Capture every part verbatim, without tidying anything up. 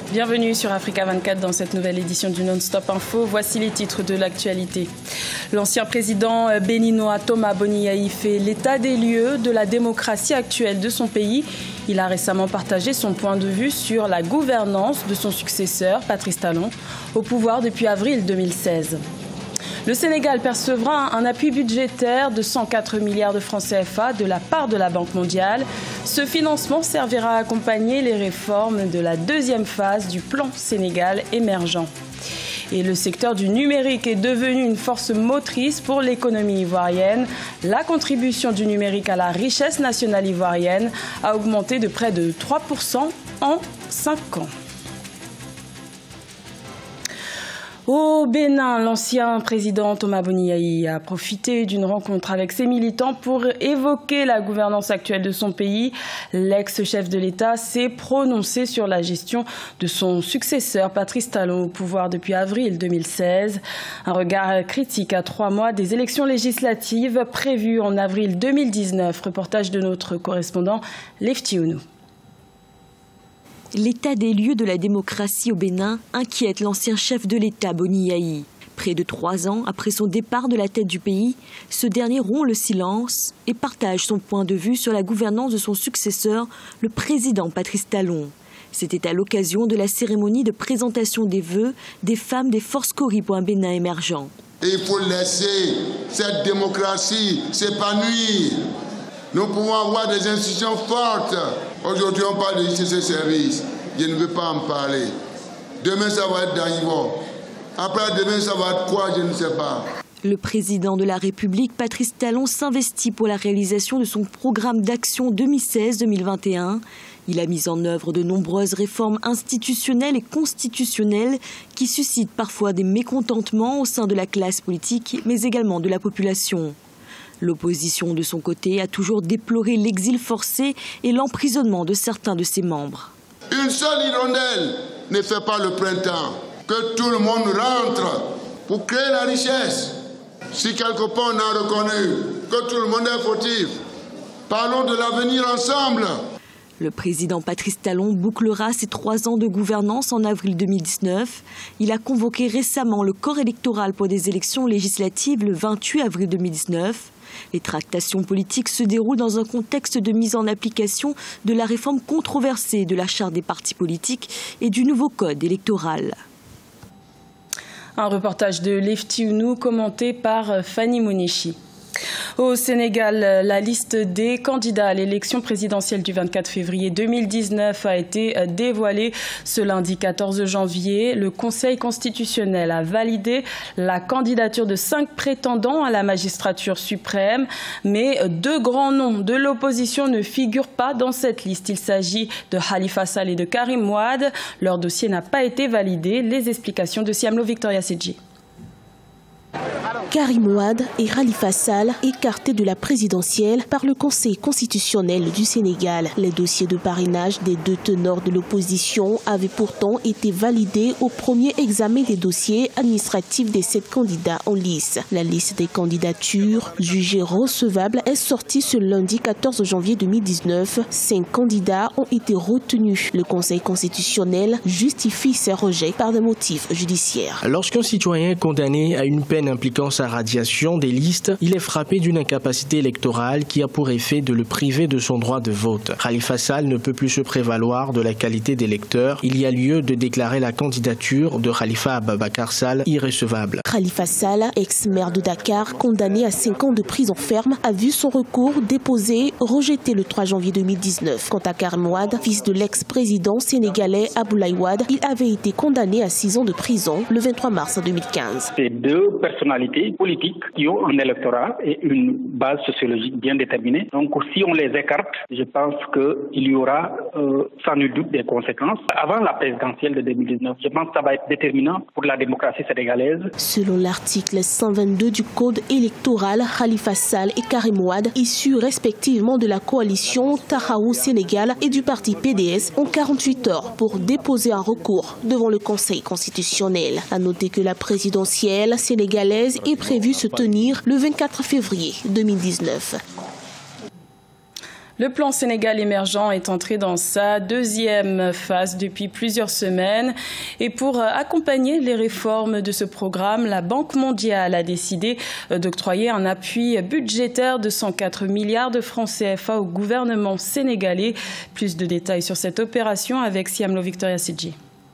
Bienvenue sur Africa vingt-quatre dans cette nouvelle édition du Non-Stop Info. Voici les titres de l'actualité. L'ancien président béninois Thomas Boni fait l'état des lieux de la démocratie actuelle de son pays. Il a récemment partagé son point de vue sur la gouvernance de son successeur, Patrice Talon, au pouvoir depuis avril deux mille seize. Le Sénégal percevra un appui budgétaire de cent quatre milliards de francs C F A de la part de la Banque mondiale. Ce financement servira à accompagner les réformes de la deuxième phase du plan Sénégal émergent. Et le secteur du numérique est devenu une force motrice pour l'économie ivoirienne. La contribution du numérique à la richesse nationale ivoirienne a augmenté de près de trois pour cent en cinq ans. Au Bénin, l'ancien président Thomas Boni a profité d'une rencontre avec ses militants pour évoquer la gouvernance actuelle de son pays. L'ex-chef de l'État s'est prononcé sur la gestion de son successeur, Patrice Talon, au pouvoir depuis avril deux mille seize. Un regard critique à trois mois des élections législatives prévues en avril deux mille dix-neuf. Reportage de notre correspondant Lefty Ounou. L'état des lieux de la démocratie au Bénin inquiète l'ancien chef de l'État Boni Yayi. Près de trois ans après son départ de la tête du pays, ce dernier rompt le silence et partage son point de vue sur la gouvernance de son successeur, le président Patrice Talon. C'était à l'occasion de la cérémonie de présentation des vœux des femmes des forces Cori pour un Bénin émergent. Il faut laisser cette démocratie s'épanouir. Nous pouvons avoir des institutions fortes. Aujourd'hui, on parle de justice et services. Je ne veux pas en parler. Demain, ça va être d'Aïvo. Après, demain, ça va être quoi, je ne sais pas. Le président de la République, Patrice Talon, s'investit pour la réalisation de son programme d'action deux mille seize deux mille vingt et un. Il a mis en œuvre de nombreuses réformes institutionnelles et constitutionnelles qui suscitent parfois des mécontentements au sein de la classe politique, mais également de la population. L'opposition, de son côté, a toujours déploré l'exil forcé et l'emprisonnement de certains de ses membres. Une seule hirondelle ne fait pas le printemps. Que tout le monde rentre pour créer la richesse. Si quelque part on a reconnu que tout le monde est fautif, parlons de l'avenir ensemble. Le président Patrice Talon bouclera ses trois ans de gouvernance en avril deux mille dix-neuf. Il a convoqué récemment le corps électoral pour des élections législatives le vingt-huit avril deux mille dix-neuf. Les tractations politiques se déroulent dans un contexte de mise en application de la réforme controversée de la charte des partis politiques et du nouveau code électoral. Un reportage de Lefty Ounou commenté par Fanny Monichi. Au Sénégal, la liste des candidats à l'élection présidentielle du vingt-quatre février deux mille dix-neuf a été dévoilée ce lundi quatorze janvier. Le Conseil constitutionnel a validé la candidature de cinq prétendants à la magistrature suprême, mais deux grands noms de l'opposition ne figurent pas dans cette liste. Il s'agit de Khalifa Sall et de Karim Wade. Leur dossier n'a pas été validé. Les explications de Siamlo Victoria Sedji. Karim Wade et Khalifa Sall écartés de la présidentielle par le Conseil constitutionnel du Sénégal. Les dossiers de parrainage des deux tenors de l'opposition avaient pourtant été validés au premier examen des dossiers administratifs des sept candidats en lice. La liste des candidatures jugées recevables est sortie ce lundi quatorze janvier deux mille dix-neuf. Cinq candidats ont été retenus. Le Conseil constitutionnel justifie ces rejets par des motifs judiciaires. Lorsqu'un citoyen est condamné à une peine impliquant sa radiation des listes, il est frappé d'une incapacité électorale qui a pour effet de le priver de son droit de vote. Khalifa Sall ne peut plus se prévaloir de la qualité d'électeur. Il y a lieu de déclarer la candidature de Khalifa Ababakar Sall irrecevable. Khalifa Sall, ex-maire de Dakar, condamné à cinq ans de prison ferme, a vu son recours déposé rejeté le trois janvier deux mille dix-neuf. Quant à Karim Wade, fils de l'ex-président sénégalais Abdoulaye Wade, il avait été condamné à six ans de prison le vingt-trois mars deux mille quinze. C'est deux personnalités politiques qui ont un électorat et une base sociologique bien déterminée. Donc si on les écarte, je pense qu'il y aura euh, sans nul doute des conséquences. Avant la présidentielle de deux mille dix-neuf, je pense que ça va être déterminant pour la démocratie sénégalaise. Selon l'article cent vingt-deux du Code électoral, Khalifa Sall et Karim Wade, issus respectivement de la coalition Tahaou Sénégal et du parti P D S, ont quarante-huit heures pour déposer un recours devant le Conseil constitutionnel. À noter que la présidentielle sénégalaise est prévue se tenir le vingt-quatre février deux mille dix-neuf. Le plan Sénégal émergent est entré dans sa deuxième phase depuis plusieurs semaines. Et pour accompagner les réformes de ce programme, la Banque mondiale a décidé d'octroyer un appui budgétaire de cent quatre milliards de francs C F A au gouvernement sénégalais. Plus de détails sur cette opération avec Siamlo Victoria Sidji.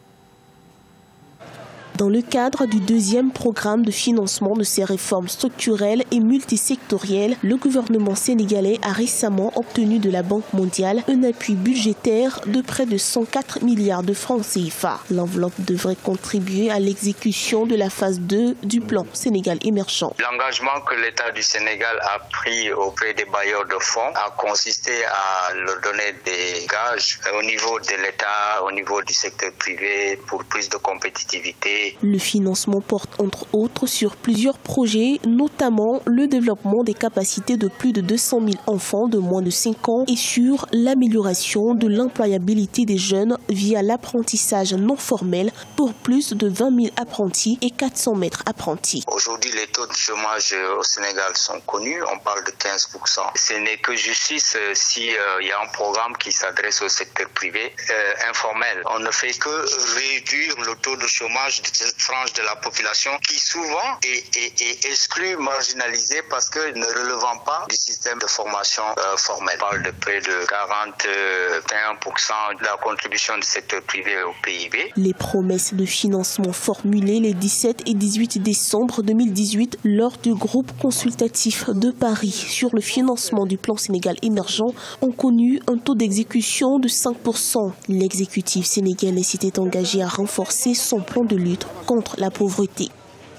Dans le cadre du deuxième programme de financement de ces réformes structurelles et multisectorielles, le gouvernement sénégalais a récemment obtenu de la Banque mondiale un appui budgétaire de près de cent quatre milliards de francs C F A. L'enveloppe devrait contribuer à l'exécution de la phase deux du plan Sénégal émergent. L'engagement que l'État du Sénégal a pris auprès des bailleurs de fonds a consisté à leur donner des gages au niveau de l'État, au niveau du secteur privé pour plus de compétitivité. Le financement porte entre autres sur plusieurs projets, notamment le développement des capacités de plus de deux cent mille enfants de moins de cinq ans et sur l'amélioration de l'employabilité des jeunes via l'apprentissage non formel pour plus de vingt mille apprentis et quatre cents maîtres apprentis. Aujourd'hui, les taux de chômage au Sénégal sont connus, on parle de quinze pour cent. Ce n'est que justice s'il euh, y a un programme qui s'adresse au secteur privé euh, informel. On ne fait que réduire le taux de chômage de cette frange de la population qui souvent est, est, est exclue, marginalisée parce que ne relevant pas du système de formation euh, formel. On parle de près de quarante et un pour cent de la contribution du secteur privé au P I B. Les promesses de financement formulées les dix-sept et dix-huit décembre deux mille dix-huit lors du groupe consultatif de Paris sur le financement du plan Sénégal émergent ont connu un taux d'exécution de cinq pour cent. L'exécutif sénégalais s'était engagé à renforcer son plan de lutte contre la pauvreté.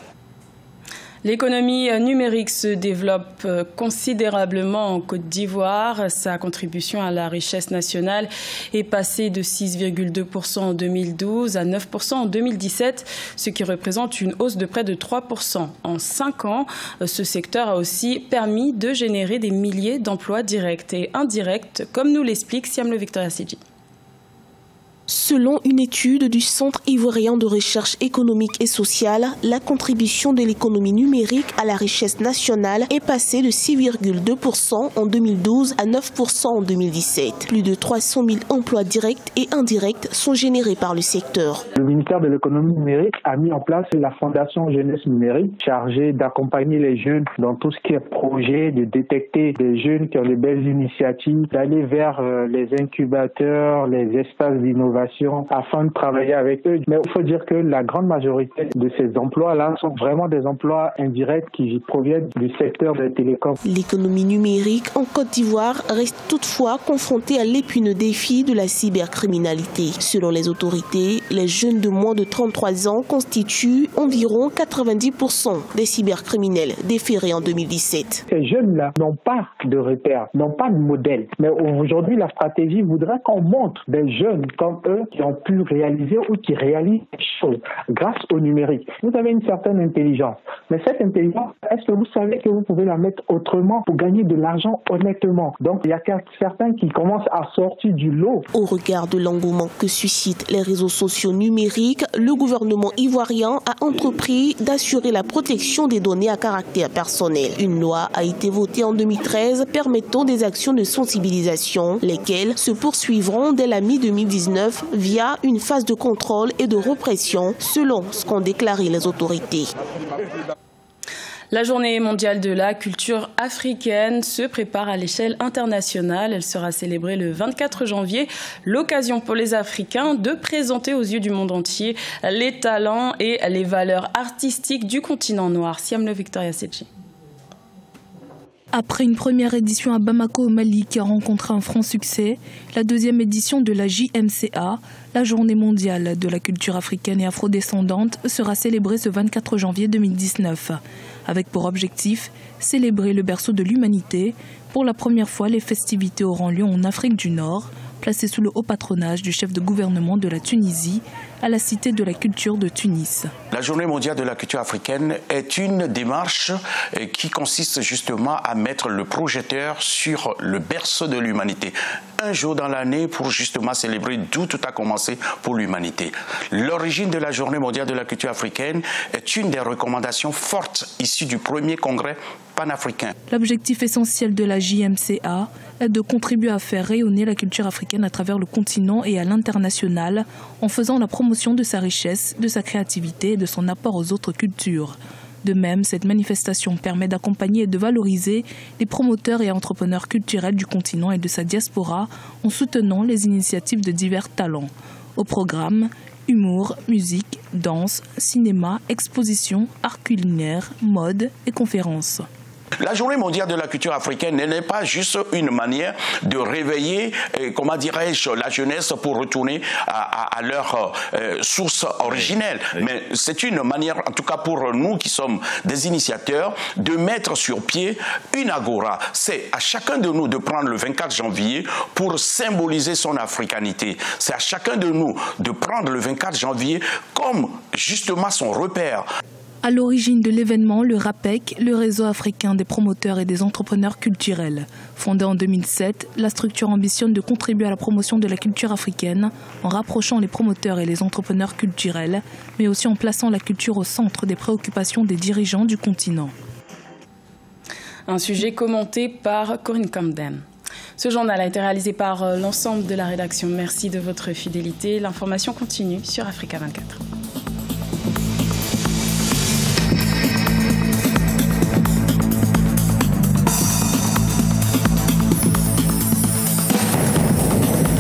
L'économie numérique se développe considérablement en Côte d'Ivoire. Sa contribution à la richesse nationale est passée de six virgule deux pour cent en deux mille douze à neuf pour cent en deux mille dix-sept, ce qui représente une hausse de près de trois pour cent en cinq ans. Ce secteur a aussi permis de générer des milliers d'emplois directs et indirects, comme nous l'explique Siamlo Victoria Sidji. Selon une étude du Centre ivoirien de recherche économique et sociale, la contribution de l'économie numérique à la richesse nationale est passée de six virgule deux pour cent en deux mille douze à neuf pour cent en deux mille dix-sept. Plus de trois cent mille emplois directs et indirects sont générés par le secteur. Le ministère de l'économie numérique a mis en place la Fondation Jeunesse Numérique, chargée d'accompagner les jeunes dans tout ce qui est projet, de détecter des jeunes qui ont de belles initiatives, d'aller vers les incubateurs, les espaces d'innovation afin de travailler avec eux. Mais il faut dire que la grande majorité de ces emplois-là sont vraiment des emplois indirects qui proviennent du secteur des télécoms. L'économie numérique en Côte d'Ivoire reste toutefois confrontée à l'épineux défi de la cybercriminalité. Selon les autorités, les jeunes de moins de trente-trois ans constituent environ quatre-vingt-dix pour cent des cybercriminels déférés en deux mille dix-sept. Ces jeunes-là n'ont pas de repères, n'ont pas de modèle. Mais aujourd'hui, la stratégie voudrait qu'on montre des jeunes comme eux qui ont pu réaliser ou qui réalisent des choses grâce au numérique. Vous avez une certaine intelligence. Mais cette intelligence, est-ce que vous savez que vous pouvez la mettre autrement pour gagner de l'argent honnêtement? Donc il y a certains qui commencent à sortir du lot. Au regard de l'engouement que suscitent les réseaux sociaux numériques, le gouvernement ivoirien a entrepris d'assurer la protection des données à caractère personnel. Une loi a été votée en deux mille treize permettant des actions de sensibilisation, lesquelles se poursuivront dès la mi deux mille dix-neuf via une phase de contrôle et de répression, selon ce qu'ont déclaré les autorités. La journée mondiale de la culture africaine se prépare à l'échelle internationale. Elle sera célébrée le vingt-quatre janvier. L'occasion pour les Africains de présenter aux yeux du monde entier les talents et les valeurs artistiques du continent noir. Siamlo Victoria Sidji. Après une première édition à Bamako au Mali qui a rencontré un franc succès, la deuxième édition de la J M C A, la Journée mondiale de la culture africaine et afrodescendante, sera célébrée ce vingt-quatre janvier deux mille dix-neuf, avec pour objectif célébrer le berceau de l'humanité. Pour la première fois, les festivités auront lieu en Afrique du Nord, placée sous le haut patronage du chef de gouvernement de la Tunisie, à la Cité de la Culture de Tunis. La Journée mondiale de la culture africaine est une démarche qui consiste justement à mettre le projecteur sur le berceau de l'humanité. Un jour dans l'année pour justement célébrer d'où tout a commencé pour l'humanité. L'origine de la Journée mondiale de la culture africaine est une des recommandations fortes issues du premier congrès panafricain. L'objectif essentiel de la J M C A est de contribuer à faire rayonner la culture africaine à travers le continent et à l'international en faisant la promotion de sa richesse, de sa créativité et de son apport aux autres cultures. De même, cette manifestation permet d'accompagner et de valoriser les promoteurs et entrepreneurs culturels du continent et de sa diaspora en soutenant les initiatives de divers talents. Au programme, humour, musique, danse, cinéma, exposition, art culinaire, mode et conférences. La journée mondiale de la culture africaine n'est pas juste une manière de réveiller, euh, comment dirais-je, la jeunesse pour retourner à, à, à leur euh, source originelle. Oui, oui. Mais c'est une manière, en tout cas pour nous qui sommes des initiateurs, de mettre sur pied une agora. C'est à chacun de nous de prendre le vingt-quatre janvier pour symboliser son africanité. C'est à chacun de nous de prendre le vingt-quatre janvier comme justement son repère. À l'origine de l'événement, le RAPEC, le réseau africain des promoteurs et des entrepreneurs culturels. Fondé en deux mille sept, la structure ambitionne de contribuer à la promotion de la culture africaine en rapprochant les promoteurs et les entrepreneurs culturels, mais aussi en plaçant la culture au centre des préoccupations des dirigeants du continent. Un sujet commenté par Corinne Camden. Ce journal a été réalisé par l'ensemble de la rédaction. Merci de votre fidélité. L'information continue sur Africa vingt-quatre.